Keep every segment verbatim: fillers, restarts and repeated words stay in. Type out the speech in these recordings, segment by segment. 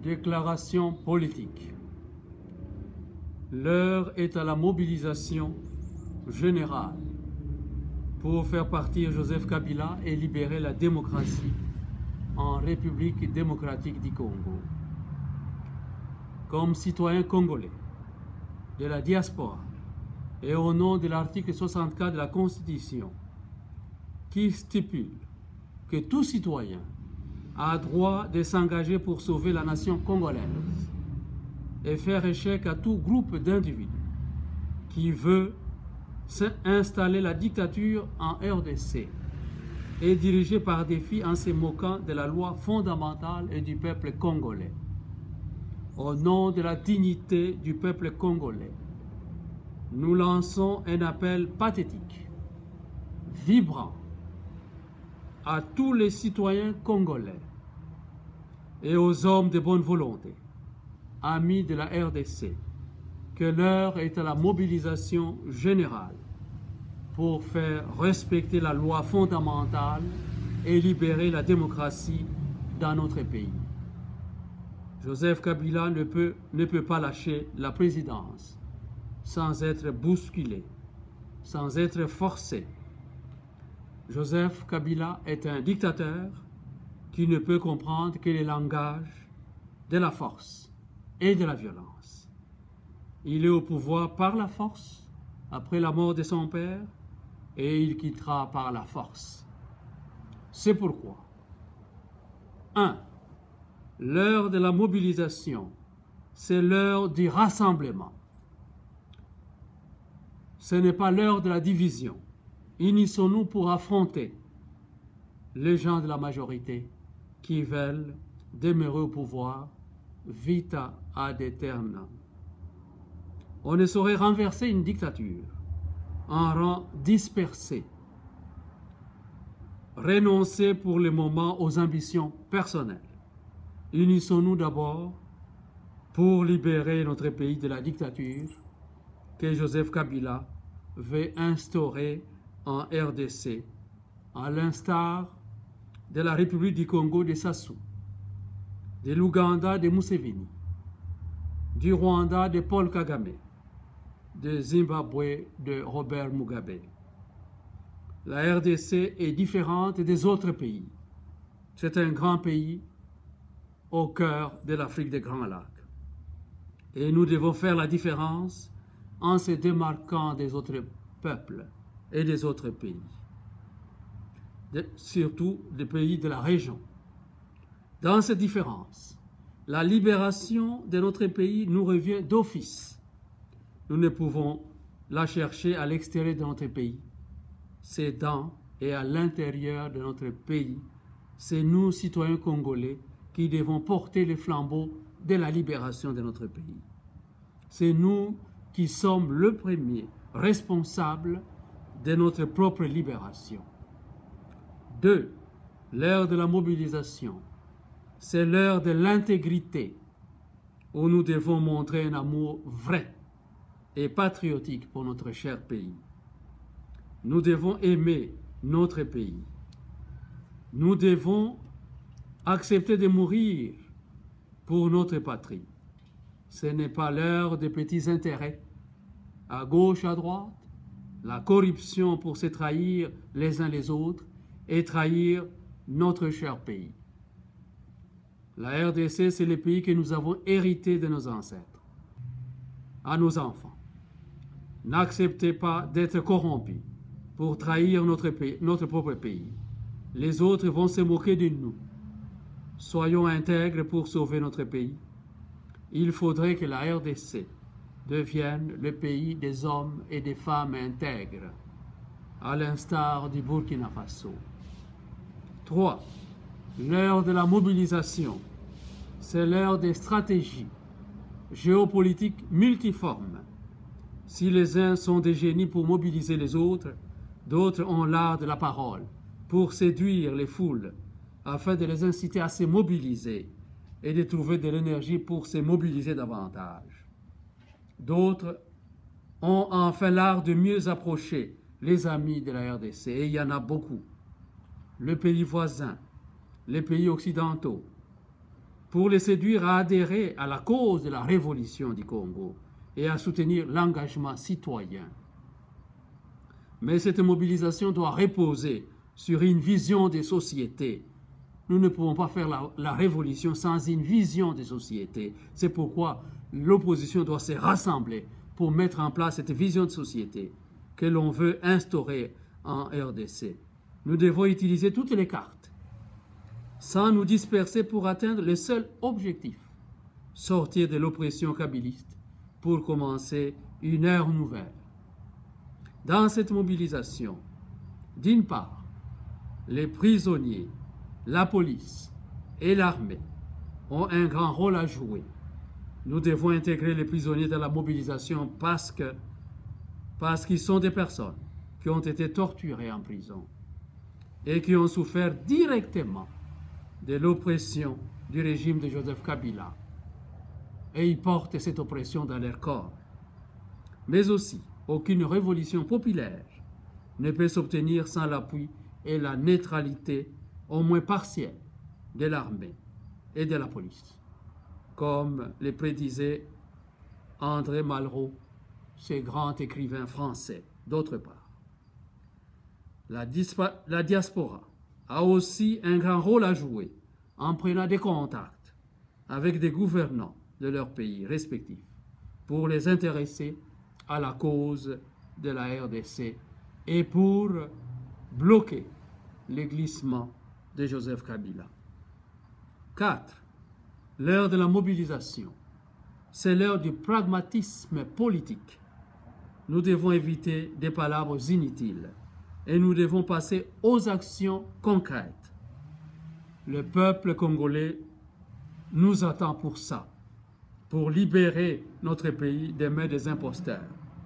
Déclaration politique. L'heure est à la mobilisation générale pour faire partir Joseph Kabila et libérer la démocratie en République démocratique du Congo. Comme citoyen congolais de la diaspora et au nom de l'article soixante-quatre de la Constitution qui stipule que tout citoyen a droit de s'engager pour sauver la nation congolaise et faire échec à tout groupe d'individus qui veut installer la dictature en R D C et diriger par défi en se moquant de la loi fondamentale et du peuple congolais. Au nom de la dignité du peuple congolais, nous lançons un appel pathétique, vibrant, à tous les citoyens congolais et aux hommes de bonne volonté, amis de la R D C, que l'heure est à la mobilisation générale pour faire respecter la loi fondamentale et libérer la démocratie dans notre pays. Joseph Kabila ne peut, ne peut pas lâcher la présidence sans être bousculé, sans être forcé. Joseph Kabila est un dictateur qui ne peut comprendre que le langage de la force et de la violence. Il est au pouvoir par la force, après la mort de son père, et il quittera par la force. C'est pourquoi, un, l'heure de la mobilisation, c'est l'heure du rassemblement. Ce n'est pas l'heure de la division. Unissons-nous pour affronter les gens de la majorité qui veulent demeurer au pouvoir vita ad aeternam. On ne saurait renverser une dictature en rang dispersé, renoncer pour le moment aux ambitions personnelles. Unissons-nous d'abord pour libérer notre pays de la dictature que Joseph Kabila veut instaurer en R D C, à l'instar de la République du Congo de Sassou, de l'Ouganda de Museveni, du Rwanda de Paul Kagame, de Zimbabwe de Robert Mugabe. La R D C est différente des autres pays. C'est un grand pays au cœur de l'Afrique des Grands Lacs. Et nous devons faire la différence en se démarquant des autres peuples et des autres pays, de, surtout des pays de la région. Dans cette différence, la libération de notre pays nous revient d'office. Nous ne pouvons la chercher à l'extérieur de notre pays. C'est dans et à l'intérieur de notre pays. C'est nous, citoyens congolais, qui devons porter le flambeau de la libération de notre pays. C'est nous qui sommes le premier responsable de notre propre libération. Deux, l'heure de la mobilisation, c'est l'heure de l'intégrité où nous devons montrer un amour vrai et patriotique pour notre cher pays. Nous devons aimer notre pays. Nous devons accepter de mourir pour notre patrie. Ce n'est pas l'heure des petits intérêts, à gauche, à droite, la corruption pour se trahir les uns les autres et trahir notre cher pays. La R D C, c'est le pays que nous avons hérité de nos ancêtres. À nos enfants, n'acceptez pas d'être corrompus pour trahir notre, pays, notre propre pays. Les autres vont se moquer de nous. Soyons intègres pour sauver notre pays. Il faudrait que la R D C devienne le pays des hommes et des femmes intègres, à l'instar du Burkina Faso. Trois, l'heure de la mobilisation, c'est l'heure des stratégies géopolitiques multiformes. Si les uns sont des génies pour mobiliser les autres, d'autres ont l'art de la parole pour séduire les foules afin de les inciter à se mobiliser et de trouver de l'énergie pour se mobiliser davantage. D'autres ont enfin l'art de mieux approcher les amis de la R D C, et il y en a beaucoup. Le pays voisin, les pays occidentaux, pour les séduire à adhérer à la cause de la révolution du Congo et à soutenir l'engagement citoyen. Mais cette mobilisation doit reposer sur une vision des sociétés. Nous ne pouvons pas faire la, la révolution sans une vision des sociétés. C'est pourquoi l'opposition doit se rassembler pour mettre en place cette vision de société que l'on veut instaurer en R D C. Nous devons utiliser toutes les cartes, sans nous disperser pour atteindre le seul objectif, sortir de l'oppression kabyliste pour commencer une ère nouvelle. Dans cette mobilisation, d'une part, les prisonniers, la police et l'armée ont un grand rôle à jouer. Nous devons intégrer les prisonniers dans la mobilisation parce que, parce qu'ils sont des personnes qui ont été torturées en prison et qui ont souffert directement de l'oppression du régime de Joseph Kabila. Et ils portent cette oppression dans leur corps. Mais aussi, aucune révolution populaire ne peut s'obtenir sans l'appui et la neutralité, au moins partielle, de l'armée et de la police, comme le prédisait André Malraux, ce grand écrivain français. D'autre part, la, la diaspora a aussi un grand rôle à jouer en prenant des contacts avec des gouvernants de leurs pays respectifs pour les intéresser à la cause de la R D C et pour bloquer le glissement de Joseph Kabila. quatre. L'heure de la mobilisation, c'est l'heure du pragmatisme politique. Nous devons éviter des palabres inutiles et nous devons passer aux actions concrètes. Le peuple congolais nous attend pour ça, pour libérer notre pays des mains des imposteurs.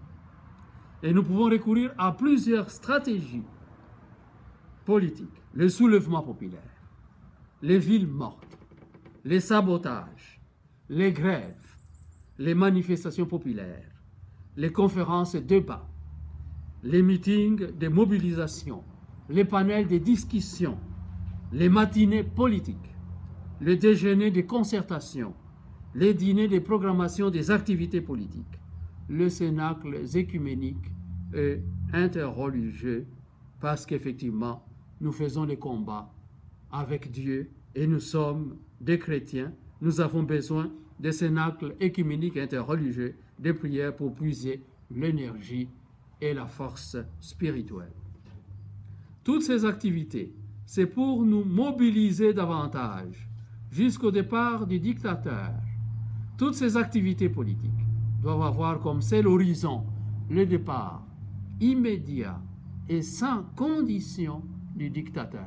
Et nous pouvons recourir à plusieurs stratégies politiques. Le soulèvement populaire, les villes mortes, les sabotages, les grèves, les manifestations populaires, les conférences et débats, les meetings de mobilisation, les panels de discussion, les matinées politiques, les déjeuners de concertation, les dîners de programmation des activités politiques, les cénacles écuméniques et interreligieux, parce qu'effectivement, nous faisons les combats avec Dieu et nous sommes des chrétiens. Nous avons besoin des cénacles écuméniques et interreligieux, des prières pour puiser l'énergie et la force spirituelle. Toutes ces activités, c'est pour nous mobiliser davantage jusqu'au départ du dictateur. Toutes ces activités politiques doivent avoir comme seul horizon le départ immédiat et sans condition du dictateur.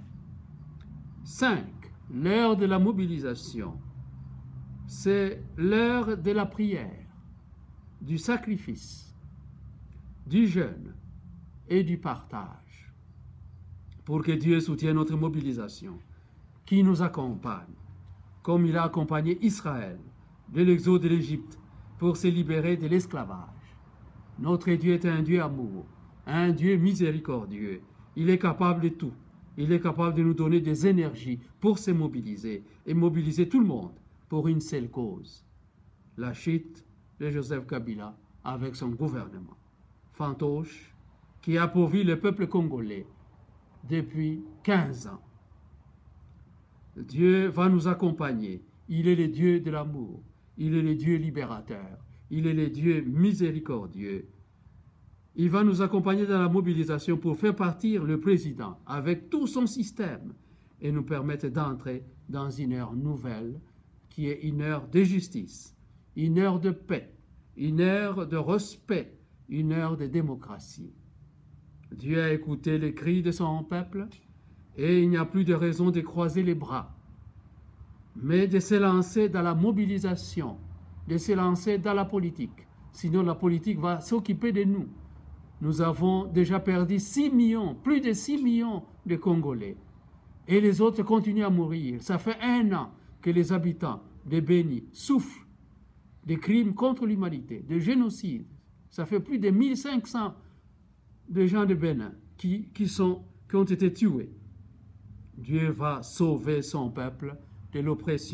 cinq. L'heure de la mobilisation, c'est l'heure de la prière, du sacrifice, du jeûne et du partage, pour que Dieu soutienne notre mobilisation, qui nous accompagne, comme il a accompagné Israël de l'exode de l'Égypte pour se libérer de l'esclavage. Notre Dieu est un Dieu amour, un Dieu miséricordieux. Il est capable de tout. Il est capable de nous donner des énergies pour se mobiliser et mobiliser tout le monde pour une seule cause, la chute de Joseph Kabila avec son gouvernement fantoche qui a pourvu le peuple congolais depuis quinze ans. Dieu va nous accompagner. Il est le Dieu de l'amour. Il est le Dieu libérateur. Il est le Dieu miséricordieux. Il va nous accompagner dans la mobilisation pour faire partir le président avec tout son système et nous permettre d'entrer dans une ère nouvelle qui est une ère de justice, une ère de paix, une ère de respect, une ère de démocratie. Dieu a écouté les cris de son peuple et il n'y a plus de raison de croiser les bras, mais de se lancer dans la mobilisation, de se lancer dans la politique. Sinon la politique va s'occuper de nous. Nous avons déjà perdu six millions, plus de six millions de Congolais. Et les autres continuent à mourir. Ça fait un an que les habitants de Béni souffrent des crimes contre l'humanité, de génocide. Ça fait plus de mille cinq cents de gens de Bénin qui, qui, sont, qui ont été tués. Dieu va sauver son peuple de l'oppression.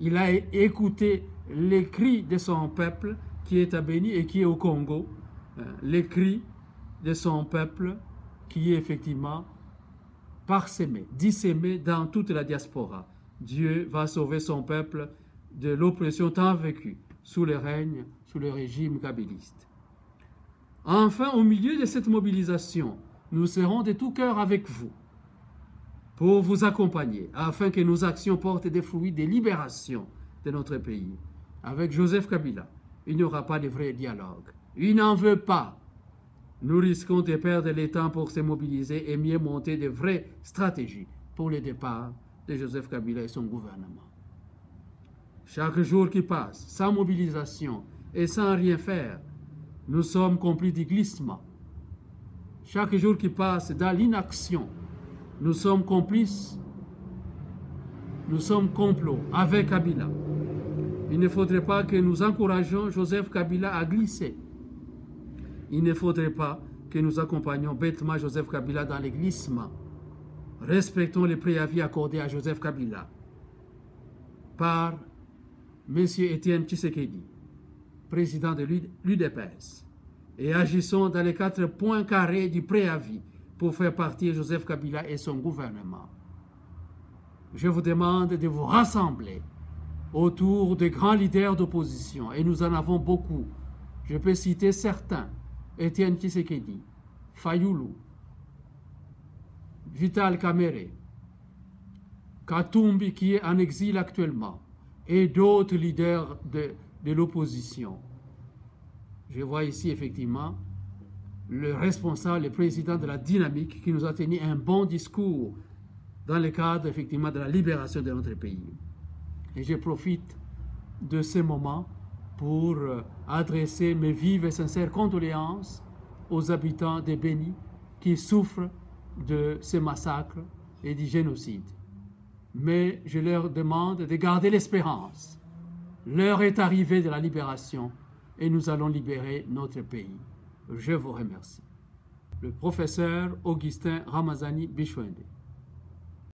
Il a écouté les cris de son peuple qui est à Béni et qui est au Congo, les cris de son peuple qui est effectivement parsemé, dissémé dans toute la diaspora. Dieu va sauver son peuple de l'oppression tant vécue sous le règne, sous le régime kabyliste. Enfin, au milieu de cette mobilisation, nous serons de tout cœur avec vous pour vous accompagner afin que nos actions portent des fruits de libération de notre pays. Avec Joseph Kabila, il n'y aura pas de vrai dialogue. Il n'en veut pas. Nous risquons de perdre le temps pour se mobiliser et mieux monter de vraies stratégies pour le départ de Joseph Kabila et son gouvernement. Chaque jour qui passe, sans mobilisation et sans rien faire, nous sommes complices du glissement. Chaque jour qui passe dans l'inaction, nous sommes complices, nous sommes complots avec Kabila. Il ne faudrait pas que nous encouragions Joseph Kabila à glisser. Il ne faudrait pas que nous accompagnions bêtement Joseph Kabila dans les glissements. Respectons les préavis accordés à Joseph Kabila par M. Étienne Tshisekedi, président de l'U D P S, et agissons dans les quatre points carrés du préavis pour faire partir Joseph Kabila et son gouvernement. Je vous demande de vous rassembler autour des grands leaders d'opposition, et nous en avons beaucoup. Je peux citer certains: Étienne Tshisekedi, Fayoulou, Vital Kamerhe, Katumbi qui est en exil actuellement, et d'autres leaders de, de l'opposition. Je vois ici effectivement le responsable, le président de la Dynamique qui nous a tenu un bon discours dans le cadre effectivement de la libération de notre pays. Et je profite de ce moment pour adresser mes vives et sincères condoléances aux habitants de Béni qui souffrent de ce massacre et du génocide. Mais je leur demande de garder l'espérance. L'heure est arrivée de la libération et nous allons libérer notre pays. Je vous remercie. Le professeur Augustin Ramazani Bichwende.